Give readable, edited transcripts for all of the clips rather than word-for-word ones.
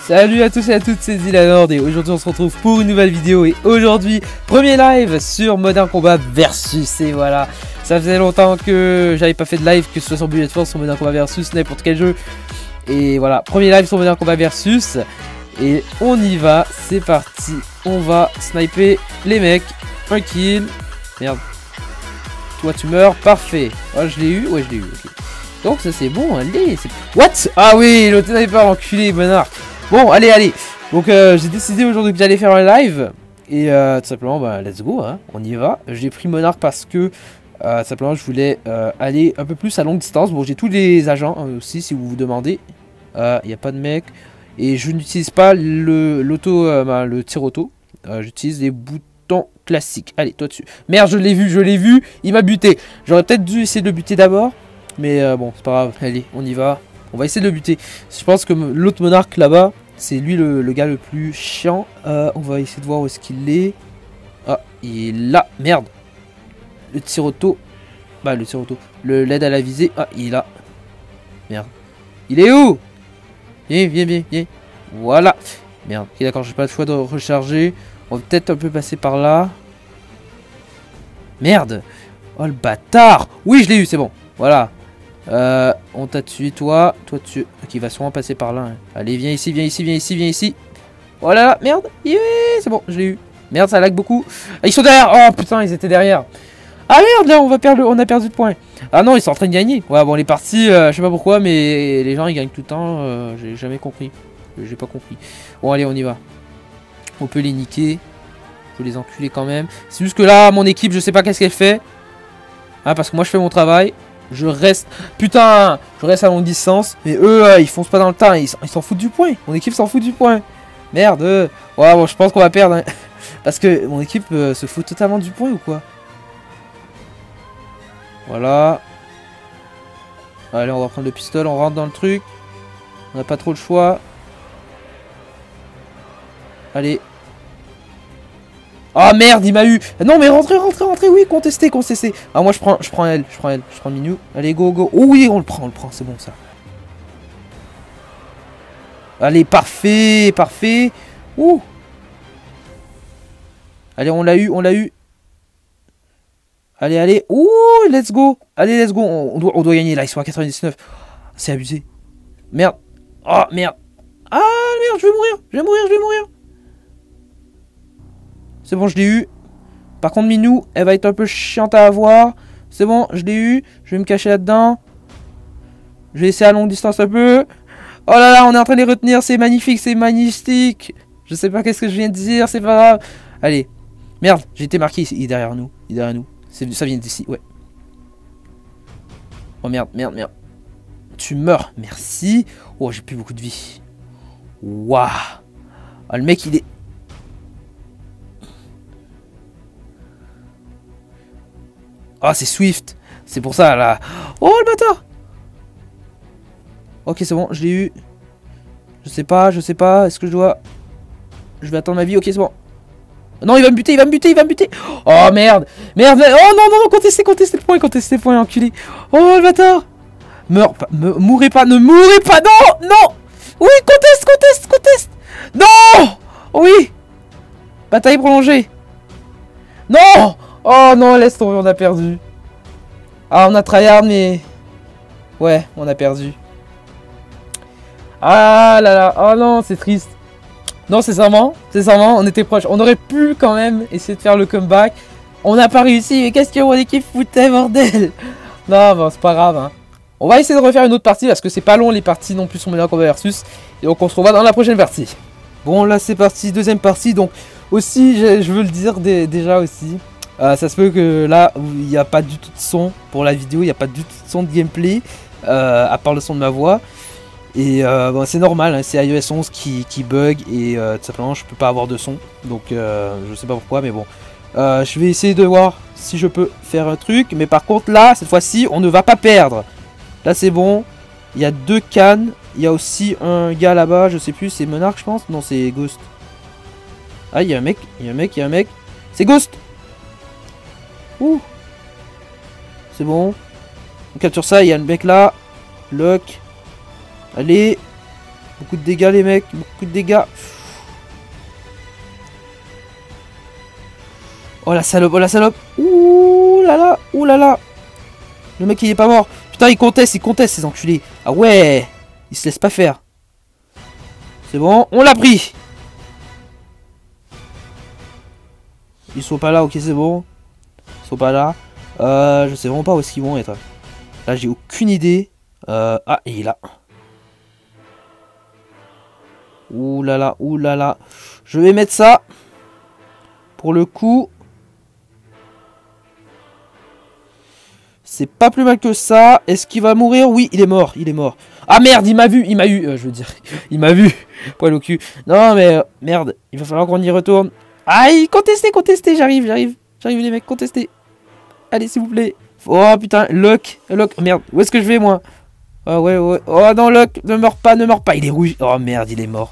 Salut à tous et à toutes, c'est Dylanord et aujourd'hui on se retrouve pour une nouvelle vidéo. Et aujourd'hui, premier live sur Modern Combat Versus. Et voilà, ça faisait longtemps que j'avais pas fait de live, que ce soit sur Bullet Force, sur Modern Combat Versus, n'importe quel jeu. Et voilà, premier live sur Modern Combat Versus. Et on y va, c'est parti. On va sniper les mecs. Un kill. Merde. Toi tu meurs, parfait. Oh, je l'ai eu, ouais je l'ai eu, ok. Donc ça c'est bon, allez, c'est... What? Ah oui, le sniper enculé, Monarch. Bon, allez, allez. Donc j'ai décidé aujourd'hui que j'allais faire un live. Et tout simplement, bah let's go, hein, on y va. J'ai pris Monarch parce que tout simplement je voulais aller un peu plus à longue distance. Bon, j'ai tous les agents aussi si vous vous demandez. Il n'y a pas de mec. Et je n'utilise pas le tir auto. J'utilise les boutons classiques. Allez, toi dessus. Merde, je l'ai vu, il m'a buté. J'aurais peut-être dû essayer de le buter d'abord. Mais bon, c'est pas grave. Allez, on y va. On va essayer de le buter. Je pense que l'autre monarque là-bas, c'est lui le gars le plus chiant. On va essayer de voir où est-ce qu'il est. Ah, il est là. Merde. Le tir auto. Bah, le tir auto. L'aide à la visée. Ah, il est là. Merde. Il est où? Viens, viens, viens, viens. Voilà. Merde. Ok, d'accord, j'ai pas le choix de recharger. On va peut-être un peu passer par là. Merde. Oh, le bâtard. Oui, je l'ai eu, c'est bon. Voilà. On t'a tué, toi. Toi, tu... Ok, il va sûrement passer par là. Hein. Allez, viens ici, viens ici, viens ici, viens ici. Oh là là, merde. Yeah, c'est bon, je l'ai eu. Merde, ça lag beaucoup. Ah, ils sont derrière. Oh putain, ils étaient derrière. Ah merde, là, on a perdu de points. Ah non, ils sont en train de gagner. Ouais, bon, les parties, je sais pas pourquoi, mais les gens, ils gagnent tout le temps. J'ai jamais compris. J'ai pas compris. Bon, allez, on y va. On peut les niquer. Faut les enculer quand même. C'est juste que là, mon équipe, je sais pas qu'est-ce qu'elle fait. Ah, parce que moi, je fais mon travail. Je reste... Putain, je reste à longue distance. Mais eux, ils foncent pas dans le tas. Ils s'en foutent du point. Mon équipe s'en fout du point. Merde. Ouais, bon, je pense qu'on va perdre. Hein. Parce que mon équipe se fout totalement du point ou quoi? Voilà. Allez, on va prendre le pistolet. On rentre dans le truc. On n'a pas trop le choix. Allez. Ah merde, il m'a eu. Non mais rentrez, oui, contestez. Ah moi je prends elle, je prends Minou. Allez, go. Oh oui, on le prend, c'est bon ça. Allez, parfait. Ouh. Allez, on l'a eu. Allez. Ouh, let's go. Allez, let's go. On doit gagner là, ils sont à 99. C'est abusé. Merde. Oh merde. Ah merde, je vais mourir. C'est bon, je l'ai eu. Par contre, Minou, elle va être un peu chiante à avoir. C'est bon, je l'ai eu. Je vais me cacher là-dedans. Je vais essayer à longue distance un peu. Oh là là, on est en train de les retenir. C'est magnifique, c'est magnifique. Je sais pas qu'est-ce que je viens de dire, c'est pas grave. Allez. Merde, j'ai été marqué ici. Il est derrière nous. Ça vient d'ici, ouais. Oh merde. Tu meurs, merci. Oh, j'ai plus beaucoup de vie. Waouh. Oh, le mec, il est... Ah, c'est Swift. C'est pour ça, là. Oh, le bâtard. Ok, c'est bon, je l'ai eu. Je sais pas. Est-ce que je dois... Je vais attendre ma vie. Ok, c'est bon. Non, il va me buter. Oh, merde. Oh, non. Contestez le point, enculé. Oh, le bâtard. Mourrez pas. Non. Oui, conteste. Non. Oui. Bataille prolongée. Non. Oh non, laisse tomber, on a perdu. Ah, on a tryhard, mais... Ouais, on a perdu. Ah là là, oh non, c'est triste. Non, sincèrement, on était proche. On aurait pu quand même essayer de faire le comeback. On n'a pas réussi, mais qu'est-ce que mon équipe foutait, bordel? Non, bon, c'est pas grave, hein. On va essayer de refaire une autre partie, parce que c'est pas long les parties non plus sur Modern Combat Versus. Et donc on se revoit dans la prochaine partie. Bon, là c'est parti, deuxième partie. Donc aussi, je veux le dire déjà aussi. Ça se peut que là, il n'y a pas du tout de son pour la vidéo, il n'y a pas du tout de son de gameplay, à part le son de ma voix. Et bon, c'est normal, hein, c'est iOS 11 qui bug et tout simplement je peux pas avoir de son. Donc je sais pas pourquoi, mais bon. Je vais essayer de voir si je peux faire un truc. Mais par contre là, cette fois-ci, on ne va pas perdre. Là c'est bon, il y a 2 cannes. Il y a aussi un gars là-bas, je sais plus, c'est Monarch je pense. Non, c'est Ghost. Ah, il y a un mec. C'est Ghost. Ouh. C'est bon. On capture ça, il y a le mec là. Lock. Allez. Beaucoup de dégâts les mecs, beaucoup de dégâts. Oh la salope, oh la salope. Ouh là là, ouh là là. Le mec il est pas mort. Putain il conteste ces enculés. Ah ouais. Il se laisse pas faire. C'est bon, on l'a pris. Ils sont pas là, ok c'est bon. Ils sont pas là. Je sais vraiment pas où est-ce qu'ils vont être. Là j'ai aucune idée. Ah il est là. Ouh là là, ouh là là. Je vais mettre ça. Pour le coup. C'est pas plus mal que ça. Est-ce qu'il va mourir? Oui, il est mort, il est mort. Ah merde, il m'a vu, il m'a eu, je veux dire. Il m'a vu. Poil au cul. Non mais, merde, il va falloir qu'on y retourne. Aïe, contestez, j'arrive les mecs, contestez. Allez, s'il vous plaît. Oh putain, Locke, merde, où est-ce que je vais moi? Ah ouais. Oh non, Locke, ne meurs pas, il est rouge. Oh merde, il est mort.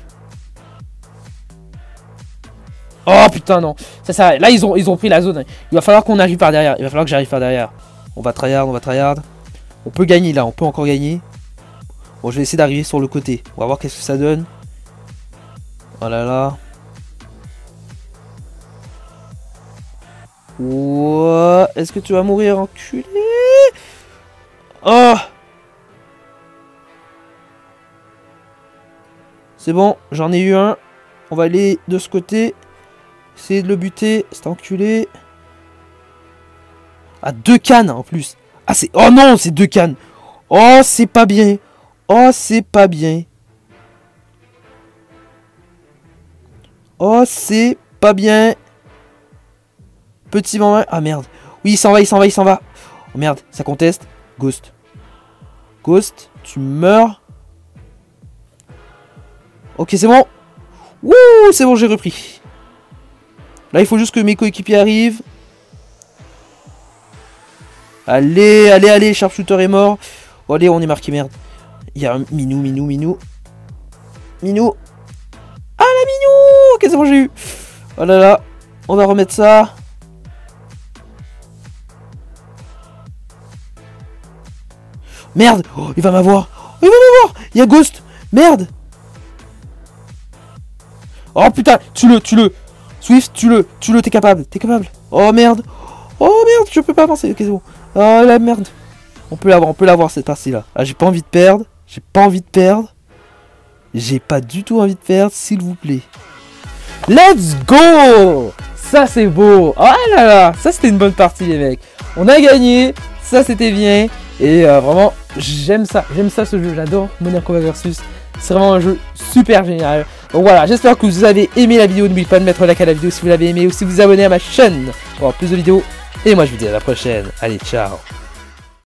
Oh putain, non. Ça, là, ils ont pris la zone. Il va falloir qu'on arrive par derrière. Il va falloir que j'arrive par derrière. On va tryhard, On peut gagner là, on peut encore gagner. Bon, je vais essayer d'arriver sur le côté. On va voir qu'est-ce que ça donne. Oh là là. Ouah. Est-ce que tu vas mourir, enculé? Oh. C'est bon, j'en ai eu un. On va aller de ce côté. Essayer de le buter, c'est enculé. Ah, 2 cannes en plus. Ah, c'est... Oh non, c'est 2 cannes. Oh, c'est pas bien. Oh, c'est pas bien. Oh, c'est pas bien. Petit moment. Ah, merde. Oui, il s'en va. Oh, merde, ça conteste. Ghost, tu meurs. Ok, c'est bon. Wouh, c'est bon, j'ai repris. Là, il faut juste que mes coéquipiers arrivent. Allez, Sharpshooter est mort. Oh, allez, on est marqué, merde. Il y a un Minou. Ah, la Minou. Ok, c'est bon, j'ai eu. Oh là là, on va remettre ça. Merde. Oh, il va m'avoir. Il y a Ghost. Merde. Oh, putain, tue-le. Swift, tue-le, t'es capable. Oh merde, je peux pas avancer. Ok, c'est bon. Oh la merde. On peut l'avoir cette partie-là. Ah, j'ai pas envie de perdre. J'ai pas du tout envie de perdre, s'il vous plaît. Let's go. Ça, c'est beau. Oh là là, ça, c'était une bonne partie, les mecs. On a gagné. Ça, c'était bien. Et vraiment, j'aime ça ce jeu. J'adore Modern Combat Versus. C'est vraiment un jeu super génial. Donc voilà, j'espère que vous avez aimé la vidéo. N'oubliez pas de mettre un like à la vidéo si vous l'avez aimé ou si vous vous abonnez à ma chaîne pour avoir plus de vidéos. Et moi je vous dis à la prochaine. Allez, ciao.